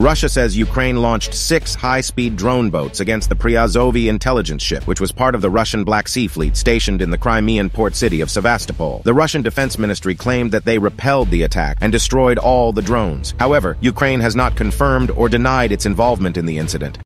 Russia says Ukraine launched 6 high-speed drone boats against the Priazovye intelligence ship, which was part of the Russian Black Sea Fleet stationed in the Crimean port city of Sevastopol. The Russian Defense Ministry claimed that they repelled the attack and destroyed all the drones. However, Ukraine has not confirmed or denied its involvement in the incident.